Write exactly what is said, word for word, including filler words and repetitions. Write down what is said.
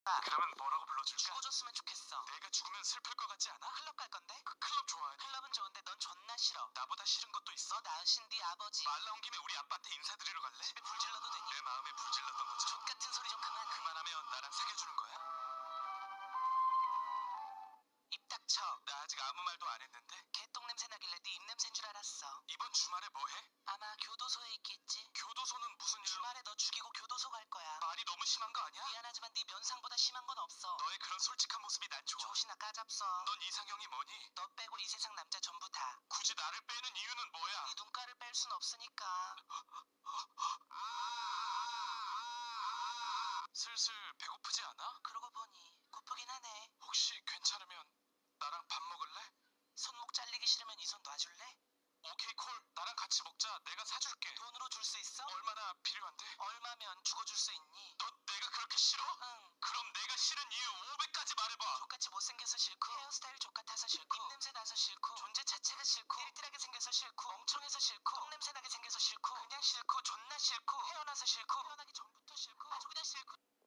그러면 뭐라고 불러줄까? 죽어줬으면 좋겠어. 내가 죽으면 슬플 것 같지 않아? 클럽 갈 건데? 그 클럽 좋아해? 클럽은 좋은데 넌 존나 싫어. 나보다 싫은 것도 있어? 너 낳으신 네 아버지. 말 나온 김에 우리 아빠한테 인사드리러 갈래? 집에 불 질러도 되니? 내 마음에 불 질렀던 거지. 족 같은 소리 좀 그만해. 그만하면 나랑 사귀어주는 거야? 입 닥쳐. 나 아직 아무 말도 안 했는데? 개똥 냄새 나길래 네 입냄새인 줄 알았어. 이번 주말에 뭐 해? 아마 교도소에 있겠지. 교도소는 무슨 일로? 주말에 너 죽이고 교도소 갈 거야. 말이 너무 심한 거 아니야? 미안하지만 네 면상보다 심한 건 없어. 너의 그런 솔직한 모습이 난 좋아. 조시나 까잡서. 넌 이상형이 뭐니? 너 빼고 이 세상 남자 전부 다. 굳이 나를 빼는 이유는 뭐야? 네 눈가를 뺄 순 없으니까. 슬슬 배고프지 않아? 그러고 보니 고프긴 하네. 혹시 괜찮으면 나랑 밥 먹을래? 손목 잘리기 싫으면 이 손 놔줄래? 오케이 콜. 나랑 같이 먹자. 내가 사줄게. 돈으로 줄 수 있어? 얼마나 필요한데? 얼마면 죽어줄 수 있니? 너 내가 그렇게 싫어? 응. 그럼 내가 싫은 이유 오백까지 말해봐. 족같이 못생겨서 싫고, 헤어스타일 족같아서 싫고, 입냄새 나서 싫고, 존재 자체가 싫고, 띨띨하게 생겨서 싫고, 멍청해서 싫고, 똥냄새 나게 생겨서 싫고, 그냥 싫고, 존나 싫고, 헤어나서 싫고, 태어나기 전부터 싫고, 아주 그냥 싫고.